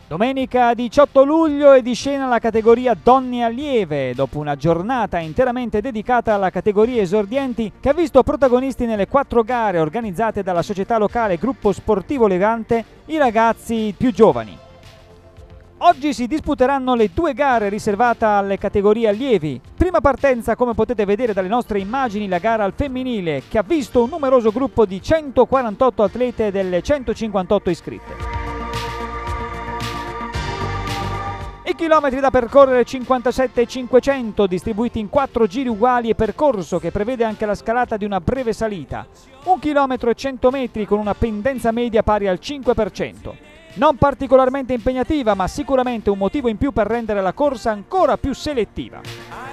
Domenica 18 luglio è di scena la categoria Donne Allieve, dopo una giornata interamente dedicata alla categoria esordienti che ha visto protagonisti nelle 4 gare organizzate dalla società locale Gruppo Sportivo Levante i ragazzi più giovani. Oggi si disputeranno le 2 gare riservate alle categorie allievi. Prima partenza, come potete vedere dalle nostre immagini, la gara al femminile che ha visto un numeroso gruppo di 148 atlete delle 158 iscritte. I chilometri da percorrere 57,500 distribuiti in 4 giri uguali e percorso che prevede anche la scalata di una breve salita. 1 chilometro e 100 metri con una pendenza media pari al 5%. Non particolarmente impegnativa, ma sicuramente un motivo in più per rendere la corsa ancora più selettiva.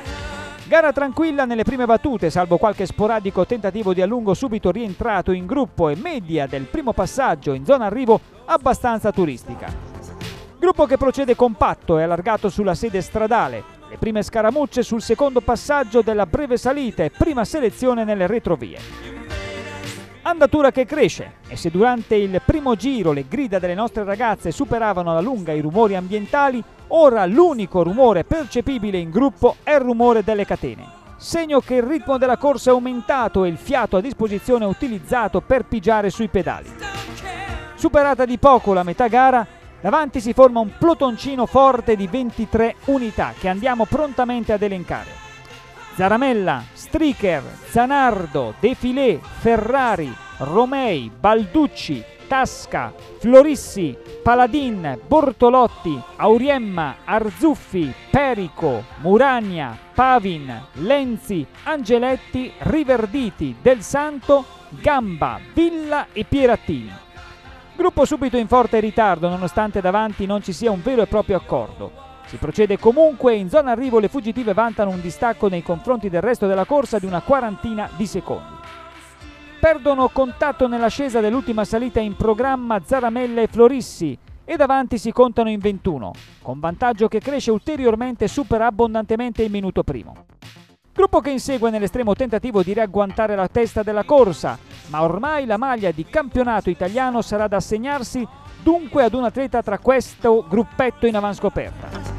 Gara tranquilla nelle prime battute, salvo qualche sporadico tentativo di allungo subito rientrato in gruppo e media del primo passaggio in zona arrivo abbastanza turistica. Gruppo che procede compatto e allargato sulla sede stradale, le prime scaramucce sul secondo passaggio della breve salita e prima selezione nelle retrovie. Andatura che cresce e se durante il primo giro le grida delle nostre ragazze superavano alla lunga i rumori ambientali, ora l'unico rumore percepibile in gruppo è il rumore delle catene. Segno che il ritmo della corsa è aumentato e il fiato a disposizione è utilizzato per pigiare sui pedali. Superata di poco la metà gara, davanti si forma un plutoncino forte di 23 unità che andiamo prontamente ad elencare. Zaramella, Stricker, Zanardo, Defilé, Ferrari, Romei, Balducci, Tasca, Florissi, Paladin, Bortolotti, Auriemma, Arzuffi, Perico, Muragna, Pavin, Lenzi, Angeletti, Riverditi, Del Santo, Gamba, Villa e Pierattini. Gruppo subito in forte ritardo nonostante davanti non ci sia un vero e proprio accordo. Si procede comunque e in zona arrivo le fuggitive vantano un distacco nei confronti del resto della corsa di una quarantina di secondi. Perdono contatto nell'ascesa dell'ultima salita in programma Zaramella e Florissi e davanti si contano in 21, con vantaggio che cresce ulteriormente e supera abbondantemente il minuto primo. Gruppo che insegue nell'estremo tentativo di riagguantare la testa della corsa, ma ormai la maglia di campionato italiano sarà da assegnarsi dunque ad un atleta tra questo gruppetto in avanscoperta.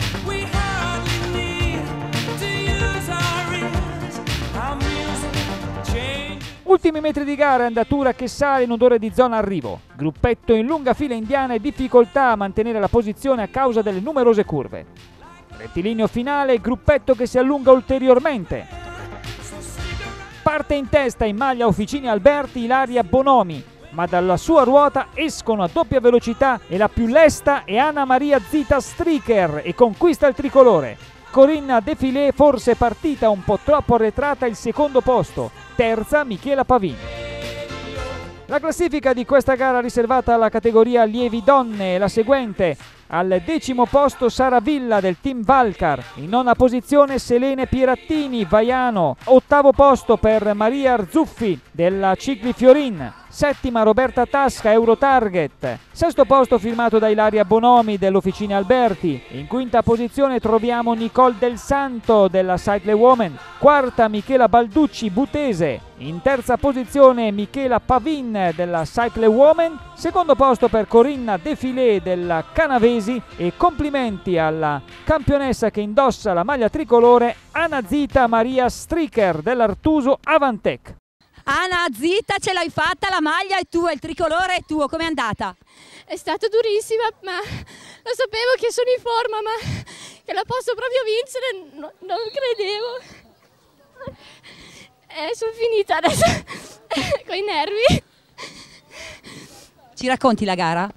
Ultimi metri di gara, andatura che sale in odore di zona arrivo. Gruppetto in lunga fila indiana e difficoltà a mantenere la posizione a causa delle numerose curve. Rettilineo finale, gruppetto che si allunga ulteriormente. Parte in testa in maglia Officini Alberti Ilaria Bonomi, ma dalla sua ruota escono a doppia velocità e la più lesta è Anna Maria Zita Stricker e conquista il tricolore. Corinna Defilé forse partita un po' troppo arretrata il secondo posto, terza Michela Pavin. La classifica di questa gara riservata alla categoria allievi donne è la seguente. Al 10° posto Sara Villa del team Valcar, in 9ª posizione Selene Pierattini, Vaiano, 8° posto per Maria Arzuffi della Cicli Fiorin, 7ª Roberta Tasca Eurotarget, 6° posto firmato da Ilaria Bonomi dell'Officina Alberti, in 5ª posizione troviamo Nicole Del Santo della Cycle Woman, 4ª Michela Balducci Butese, in 3ª posizione Michela Pavin della Cycle Woman, 2° posto per Corinna Defilé della Canavesi e complimenti alla campionessa che indossa la maglia tricolore Anna Zita Maria Stricker dell'Artuso Avantec. Anna Zita, ce l'hai fatta, la maglia è tua, il tricolore è tuo, com'è andata? È stata durissima, ma lo sapevo che sono in forma, ma che la posso proprio vincere non credevo. Sono finita adesso con i nervi. Ci racconti la gara?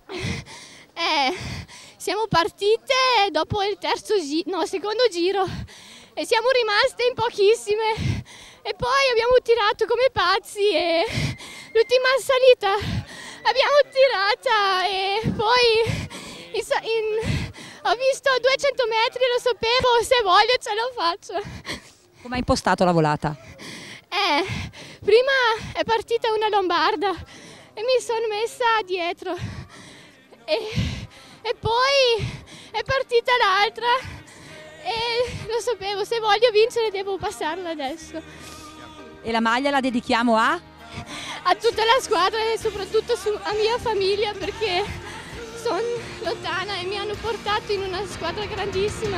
Siamo partite dopo il secondo giro e siamo rimaste in pochissime e poi abbiamo tirato come pazzi e l'ultima salita abbiamo tirata e poi ho visto 200 metri e lo sapevo, se voglio ce la faccio. Come hai impostato la volata? Prima è partita una lombarda e mi sono messa dietro e poi è partita l'altra e lo sapevo, se voglio vincere devo passarla adesso. E la maglia la dedichiamo a? A tutta la squadra e soprattutto a mia famiglia perché sono lontana e mi hanno portato in una squadra grandissima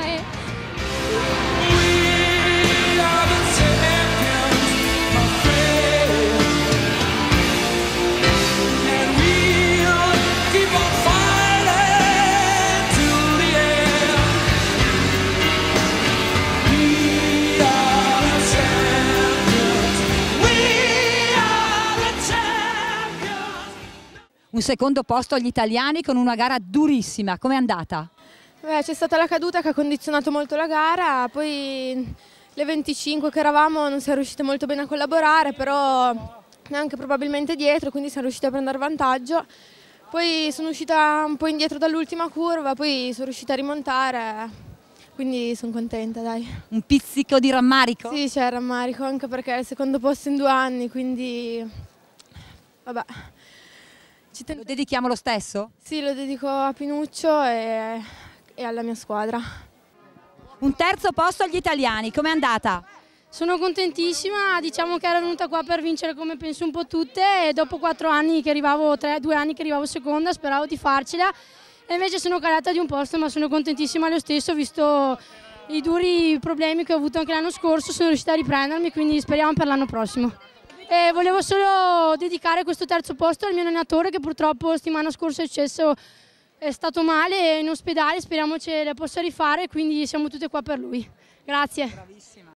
Un secondo posto agli italiani con una gara durissima, com'è andata? C'è stata la caduta che ha condizionato molto la gara, poi le 25 che eravamo non siamo riuscite molto bene a collaborare, però neanche probabilmente dietro, quindi siamo riusciti a prendere vantaggio. Poi sono uscita un po' indietro dall'ultima curva, poi sono riuscita a rimontare, quindi sono contenta, dai. Un pizzico di rammarico? Sì, c'è rammarico, anche perché è il secondo posto in 2 anni, quindi vabbè. Lo dedichiamo lo stesso? Sì, lo dedico a Pinuccio e alla mia squadra. Un terzo posto agli italiani, com'è andata? Sono contentissima, diciamo che ero venuta qua per vincere come penso un po' tutte e dopo 4 anni che arrivavo, 2 anni che arrivavo seconda, speravo di farcela e invece sono calata di un posto, ma sono contentissima lo stesso, visto i duri problemi che ho avuto anche l'anno scorso, sono riuscita a riprendermi, quindi speriamo per l'anno prossimo. E volevo solo dedicare questo terzo posto al mio allenatore che purtroppo la settimana scorsa è stato male in ospedale, speriamo ce la possa rifare, quindi siamo tutte qua per lui. Grazie. Bravissima.